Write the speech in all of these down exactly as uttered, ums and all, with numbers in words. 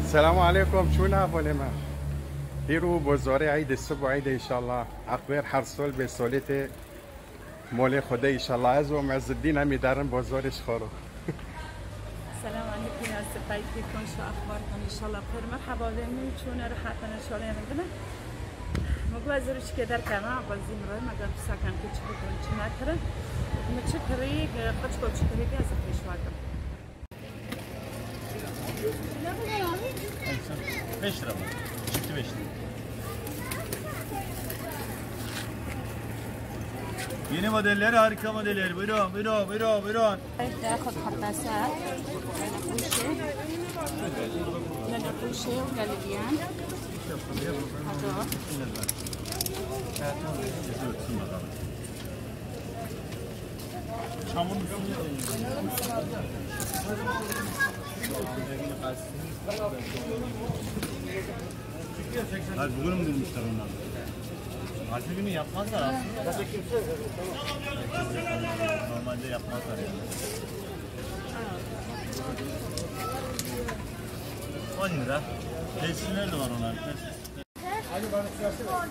السلام عليكم. شونا بولما هيرو بوزاري عيد الصبح عيد ان شاء الله اخبار حرصول به سولته مول خدا ان شاء الله از و معز الدين هم دارن بازارش خورو. السلام عليكم يا سبايك، كيفكم؟ شو اخباركم؟ ان شاء الله بخير. مرحبا بكم. شلون راحتنا ان شاء الله عندنا مقوا زرش كده كما بنزين روي ما قام ساكن كيتش بكون تناكر متشكري قد كنت شكري يا زكي شواكم beş lira mı? Çıktı beş lira. Yeni modeller, harika modeller. Buyurun, buyurun, buyurun, buyurun. تاخذ حباسات لنقوشة لنقوشة وقلبيان هذول Çamurun Hayır, bugün mü bulmuşlar onlar? Artı günü yapmazlar aslında. Normalde yapmazlar yani. on lira. Tepsiler de var onlar. Hadi bana sırası var.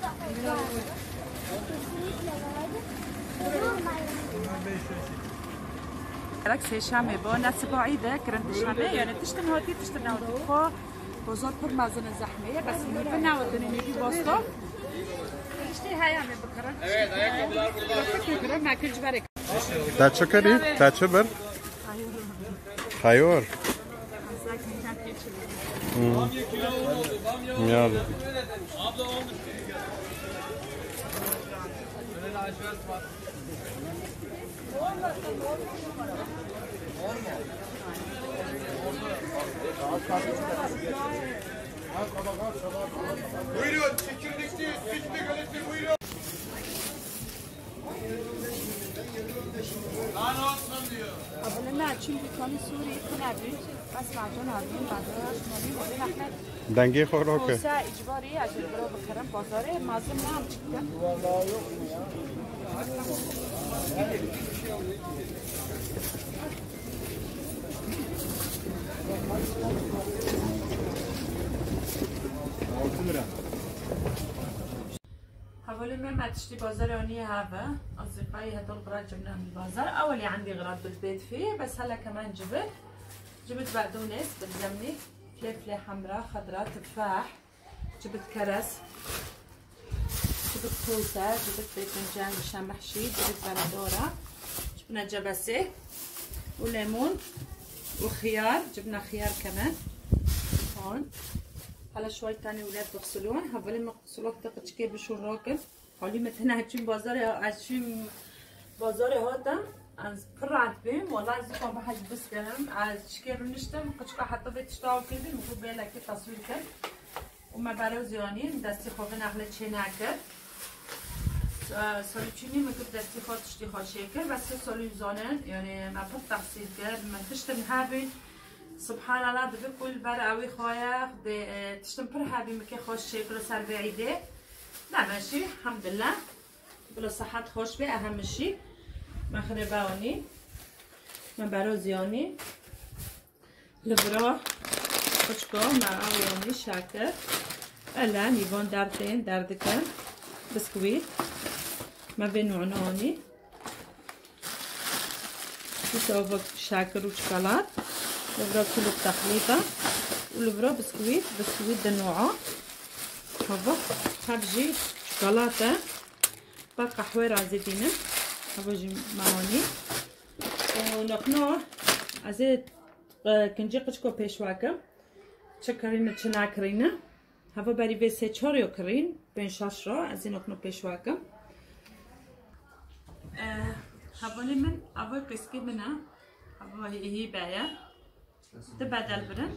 راك سي شامي بو ناس بعيدة كرنت شامي يعني تشتن هاتي تشتن هاتي خو بوزار پر مازن زحمية بس نيفنا ودني نيجي بوستو تشتي هاي عمي بكرن evet ayakkabılar burada بكرن ما كل جبرك تا شكري تا شبر خيور يلا abla olmuş böyle lacivert var. Buyurun, çekirdekli, sütlü galeti buyurun. Lan olsun diyor. أولا ما تشيل بكوني سوري كنابي بس معجون عظيم بعدها شمالي وبين أحمد دنگی خوراکه کوسه اجباری عجل برو بکرم بازاره مازم نام çıktı. حوالي ما تشتري بازار أني هذا أصدقائي هدول غراض جبناهم بالبازار. أولي عندي غراض بالبيت فيه بس هلا كمان جبت جبت بقدونس بالزمني، فلفلة حمراء خضراء تفاح، جبت كرز، جبت كوسة، جبت باذنجان مشان محشي، جبت بندورة، جبنا جبسة وليمون وخيار، جبنا خيار كمان هون. هلا شوي تاني ولاد بغسلون هذول مغسولات تقشكي بشو الراكب حولي مثلا هتشين بازاري هتشين بازاري هاتا از قرعت بهم والله زيكم بحاج بس كلام از شكل نشتم قشكا حتى بتشتاو كذي المفروض بيلا كي تصوير كذا وما بارو زياني دستي خوفن اغلى شي ناكر سالي تشيني مكتب دستي خود تشتي خود شكل بس سالي زانن يعني ما بحط تحصيل كذا ما تشتم هابي سبحان الله دبي كل برا خوايا تشتم پر هابي مكي خوش شكل سر بعيده لا ماشي الحمد لله بلا صحت خوش به اهم شي مخرباوني من برا زياني لبرا خوشكو مع عوياني شاكر الا نيفون دارتين داردكن بسكويت ما بين عناني بسوفك شاكر وشوكولات لبرا كله بتخليطه ولبرا بسكويت بسكويت ده نوعه هذا خرجي شوكولاته بقى حوير عزيزينه هبجي معوني ونقنو عزيز كنجي قشكو بيشواكم تشكرين تشناكرينه هبا بري بي سه چهار كرين بين شاشرا عزيز نقنو بيشواكم هبالي من اول قسكي منها هبا هي بايا تبادل برن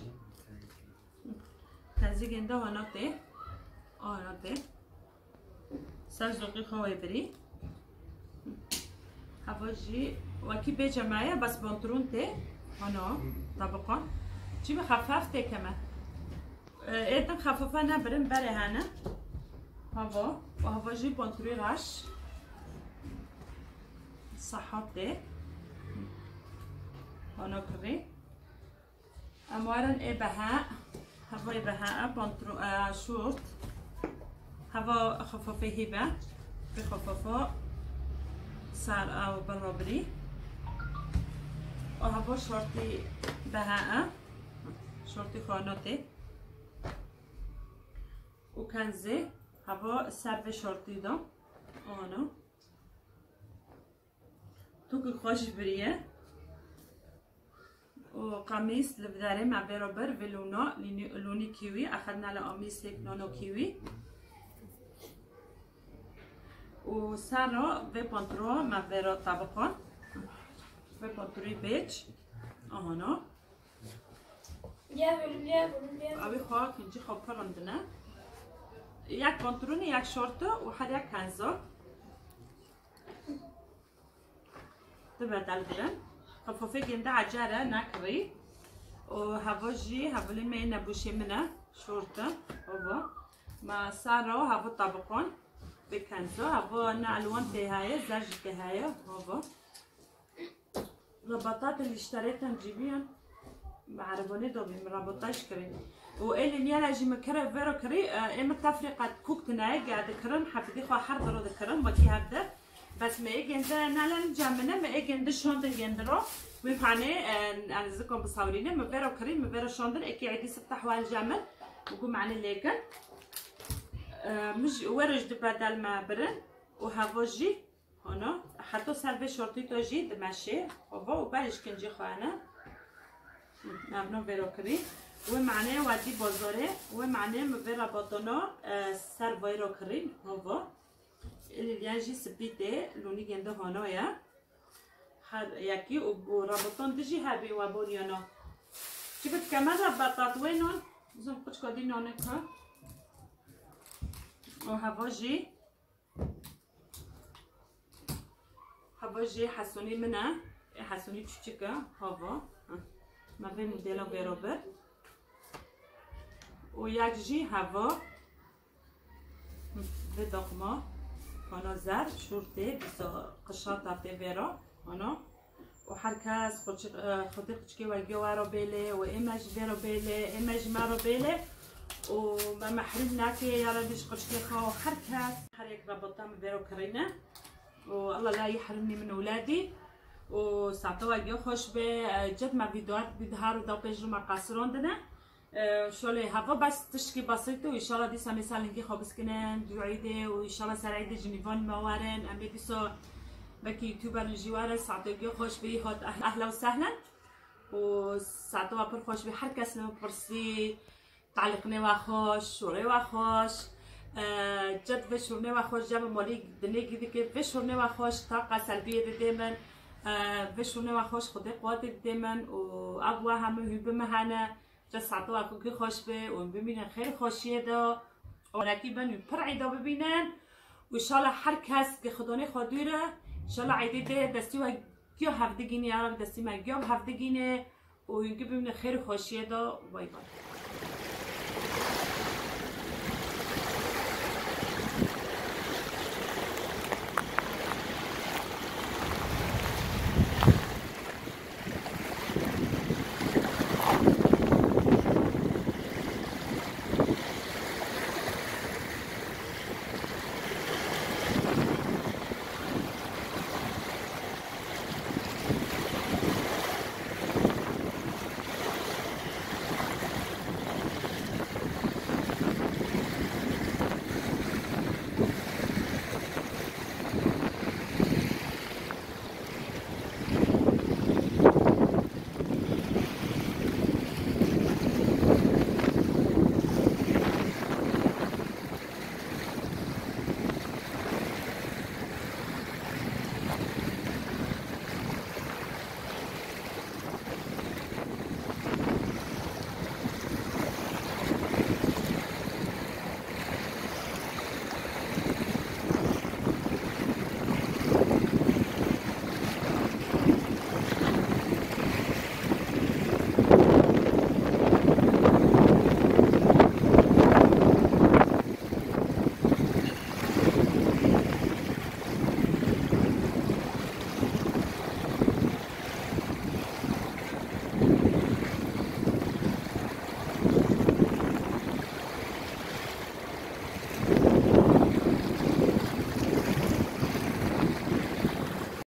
تازيق انده ونقطه اه نقطه سرزوقي خوي بري هواجي وكي بيجا معايا بس بنطرون تي هنا طبقة جيب خفاف تي كمان ايضا خفافة نبرن بري هنا هوا وهواجي بنطري رش صحات تي هنا كري اموارن اي بها هوای بها پانترو شورت هوا خفافه هیبه به خفافه سر او برابری و هوا شورتی بها شورتی خاناته و کنزه هوا سر به شورتی دام آنو تو که خوش بریه و قمیص لبداره مع برابر و لونا لونی کیوی اخذنا لقميص هيك لونه كيوي و سارة و پانترو مع برا طبقان و پانتروی بیج آهانا اوی خواه کنجی خواه پرندنه یک پانترونی یک شورت و هر یک کنزا تبدل دارن خفافه گنده عجره نکری و هوا جی هولی می نبوشی منه شورته هوا ما سارا هوا طبقان بکنزا هوا نعلوان تهایه زرج تهایه هوا رباطات اللي اشتريتها جيبيهم بعربوني دوبي مربطاش كري وإلي نيالا جي مكرا فيرو كري إما تفرقة كوك تناي قاعد كرن حفيدي خوا حر درو ذكرن وكي هبدا بس ما يجي عند نالا نجمنا ما يجي عند شوندن جندرو ويفعني أنا زكون بصورينه ما فيرو كري ما فيرو شوندن إكي عدي ست أحوال جمل وقوم معنا ليكن مش ورج بدل ما برن وهافوجي هنا حتى سر شورتي توجي دمشي هو وبالش كنجي خانه ممنون بروكري ومعناه ودي بازاره ومعناه مبرا باطنا سر بروكري هو اللي يجي سبيته لوني جنده هنا يا هذا يكي وربطان تجي هبي وبوريانا جبت كمان ربطات وينون زوم كوش كودين هناك وهافوجي هافوجي حسوني منه حسوني تشتكى هافا ما بين موديلا برابر ويجي هافا بدقمة هنا زر شورتي بس قشرة تبرا هنا وحركاز خدش خدي خدشكي والجوارو بيلي وإيماج بيرو بيلي إيماج مارو بيلي وما محرمناك يا ربيش خدشكي خو حركاز حريك ربطة بيرو كرينا والله لا يحرمني من أولادي وساعتها جو خوش به جد ما فيديوهات بيظهر ودا بيجرو مع قصرون دنا شغله هوا بس تشكي بسيطه وان شاء الله دي مثلا نجي خبز كنن دوعيده وان شاء الله سرعيده جنيفان موارن ام بدي سو بكي يوتيوبر جوار ساعتها جو خوش به هات اهلا وسهلا وساعتها بر خوش به هر کس نو برسي تعليقنا واخوش شوري واخوش جد فشورنا واخوش جاب مالي دنيا كده كده فشورنا واخوش طاقه سلبيه دائما فشورنا واخوش خدي قوات دائما وابوا هم هيب مهانه جسعتوا اكو خوش به وببینن خیلی خوشیه دا ولكن پرعیدا ببینن و ان شاء الله هر کس که خدانه خودیره ان شاء الله عیده دستی و گیو هفتگینی عرب دستی ما گیو هفتگینه و اینکه ببینن خیلی خوشیه دا بای بای